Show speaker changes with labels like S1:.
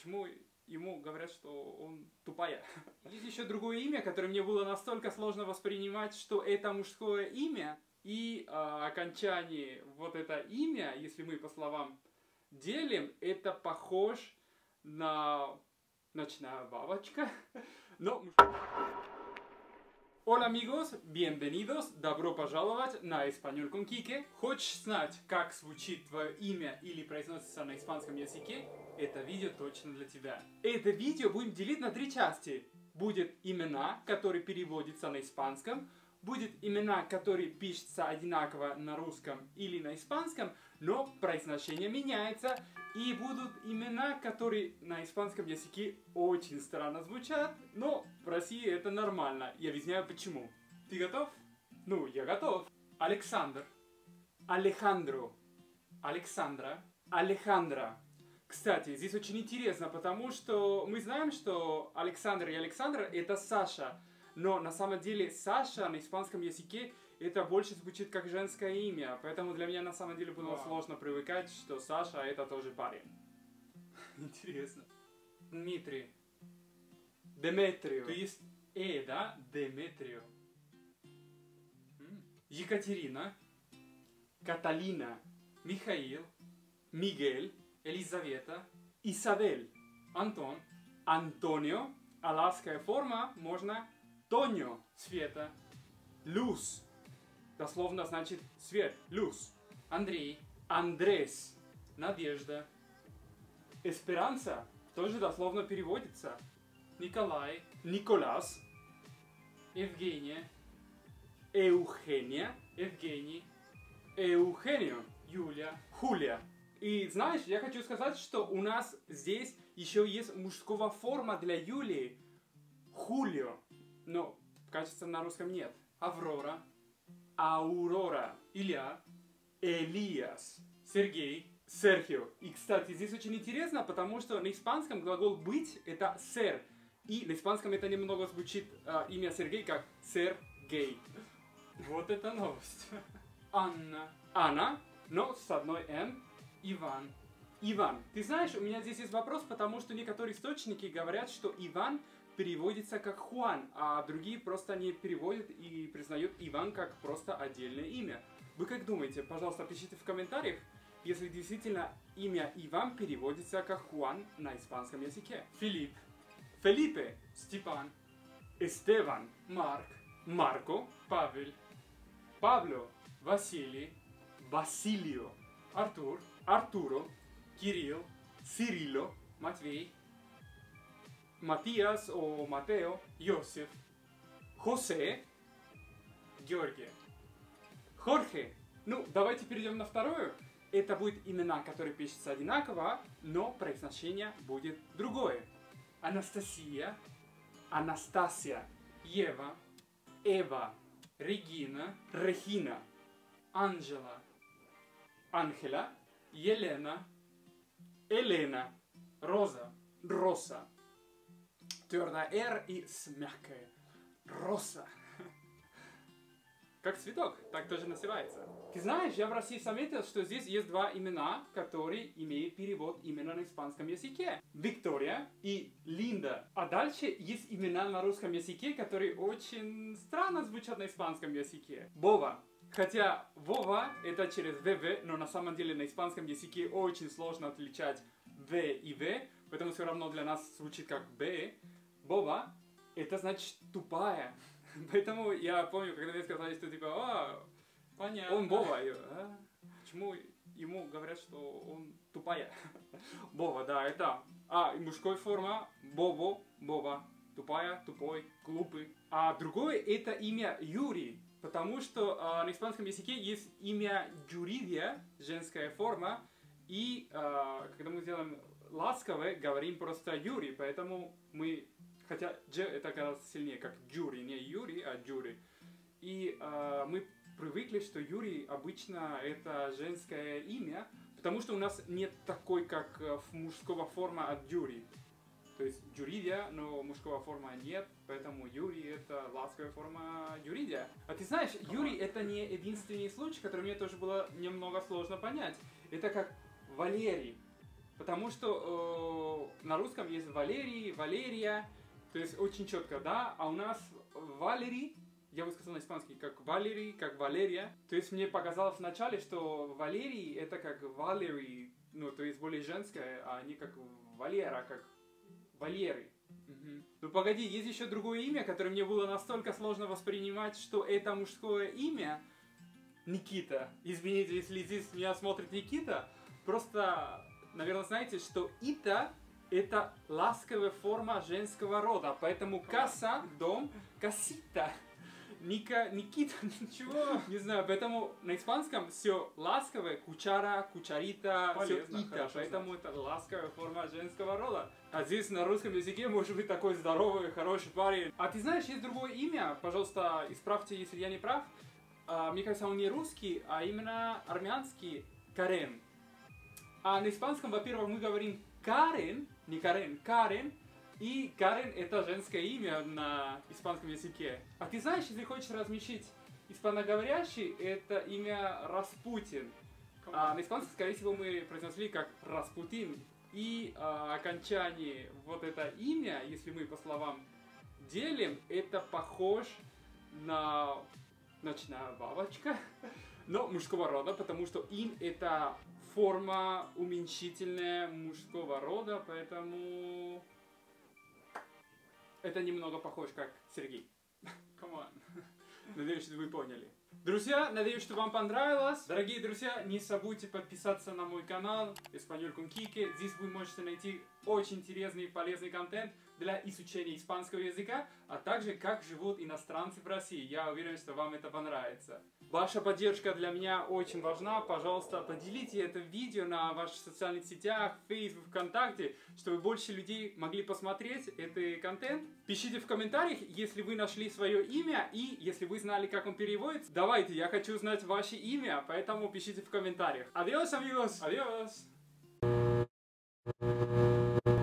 S1: почему ему говорят, что он тупая. Есть еще другое имя, которое мне было настолько сложно воспринимать, что это мужское имя, и окончание вот это имя, если мы по словам делим, это похож на ночная бабочка, но... Hola amigos, bienvenidos, добро пожаловать на Español con Kike. Хочешь знать, как звучит твое имя или произносится на испанском языке? Это видео точно для тебя. Это видео будем делить на 3 части. Будет имена, которые переводятся на испанском, будет имена, которые пишутся одинаково на русском или на испанском, но произношение меняется, и будут имена, которые на испанском языке очень странно звучат, но в России это нормально. Я объясняю почему. Ты готов? Ну, я готов. Александр, Алехандро, Александра, Алехандра. Кстати, здесь очень интересно, потому что мы знаем, что Александр и Александра это Саша, но на самом деле Саша на испанском языке это больше звучит как женское имя, поэтому для меня на самом деле было сложно привыкать, что Саша это тоже парень. Интересно. Дмитрий. Деметрио. То есть да? Деметрио. Екатерина. Каталина. Михаил. Мигель. Елизавета. Исабель. Антон. Антонио. А ласковая форма можно Тонио. Света. Луз. Дословно значит свет. Луз. Андрей. Андрес. Надежда. Эсперанца тоже дословно переводится. Николай. Николас. Евгения. Эухения. Евгений. Эухенио. Юлия. Хулия. И знаешь, я хочу сказать, что у нас здесь еще есть мужского форма для Юлии. Хулио. Но, кажется, на русском нет. Аврора. Аурора. Илья. Элиас. Сергей. Серхио. И, кстати, здесь очень интересно, потому что на испанском глагол «быть» это «сер». И на испанском это немного звучит имя Сергей как «Сергей». Вот это новость. Анна. Анна, но с одной «н». Иван. Иван. Ты знаешь, у меня здесь есть вопрос, потому что некоторые источники говорят, что Иван переводится как Хуан, а другие просто не переводят и признают Иван как просто отдельное имя. Вы как думаете? Пожалуйста, пишите в комментариях, если действительно имя Иван переводится как Хуан на испанском языке. Филипп. Фелипе. Степан. Эстеван. Марк. Марко. Павел. Пабло. Василий. Василио. Артур. Артуро. Кирилл. Цирилло. Матвей. Матиас о Матео, Йосиф, Хосе, Георгий, Хорхе. Ну, давайте перейдем на вторую. Это будут имена, которые пишутся одинаково, но произношение будет другое. Анастасия, Анастасия, Ева, Эва, Регина, Рехина, Анжела, Анхела, Елена, Елена, Роза, Роса. Твердая «р» и с мягкой «роса». Как цветок, так тоже называется. Ты знаешь, я в России заметил, что здесь есть 2 имена, которые имеют перевод именно на испанском языке. Виктория и Линда. А дальше есть имена на русском языке, которые очень странно звучат на испанском языке. Вова. Хотя Вова это через ВВ, но на самом деле на испанском языке очень сложно отличать В и В, поэтому все равно для нас звучит как Б. Вова это значит тупая. Поэтому я помню, когда мне сказали, что типа, понятно. Он Вова. Почему ему говорят, что он тупая? Вова, да, это. И мужской форма Бобо, Вова. Тупая, тупой, глупый. А другое это имя Юрий. Потому что на испанском языке есть имя Юридия, женская форма. И когда мы делаем ласковое, говорим просто Юрий. Поэтому мы... Хотя Дж это гораздо сильнее, как Джури, не Юрий, а Джури. И мы привыкли, что Юрий обычно это женское имя, потому что у нас нет такой, как мужского форма от Юрий. То есть Юридия, но мужского форма нет, поэтому Юрий это ласковая форма Юридия. А ты знаешь, Юрий это не единственный случай, который мне тоже было немного сложно понять. Это как Валерий. Потому что на русском есть Валерий, Валерия, то есть очень четко, да, а у нас Валерий, я бы сказал на испанский, как Валерий, как Валерия. То есть мне показалось вначале, что Валерий это как Валерий, ну, то есть более женское, а не как Валера, как Валерий. Угу. Ну погоди, есть еще другое имя, которое мне было настолько сложно воспринимать, что это мужское имя. Никита. Извините, если здесь меня смотрит Никита. Просто, наверное, знаете, что Ита это ласковая форма женского рода. Поэтому каса, дом, касита. Ника, Никита, ничего. Не знаю, поэтому на испанском все ласковое, кучара, кучарита, все Ита. Поэтому это ласковая форма женского рода. А здесь на русском языке может быть такой здоровый, хороший парень. А ты знаешь, есть другое имя? Пожалуйста, исправьте, если я не прав. Мне кажется, он не русский, а именно армянский Карен. А на испанском, во-первых, мы говорим Карен, не Карен, Карен. И Карен это женское имя на испанском языке. А ты знаешь, если хочешь размещить испаноговорящий, это имя Распутин. А на испанском, скорее всего, мы произнесли как Распутин. И окончание вот это имя, если мы по словам делим, это похож на ночная бабочка, но мужского рода, потому что им это форма уменьшительная мужского рода, поэтому это немного похож как Сергей. Come on. Надеюсь, что вы поняли. Друзья, надеюсь, что вам понравилось. Дорогие друзья, не забудьте подписаться на мой канал Español con Quique. Здесь вы можете найти очень интересный и полезный контент для изучения испанского языка, а также как живут иностранцы в России. Я уверен, что вам это понравится. Ваша поддержка для меня очень важна. Пожалуйста, поделите это видео на ваших социальных сетях, Facebook, ВКонтакте, чтобы больше людей могли посмотреть этот контент. Пишите в комментариях, если вы нашли свое имя и если вы знали, как он переводится. Давайте, я хочу узнать ваше имя, поэтому пишите в комментариях. Адиос, amigos! Адиос!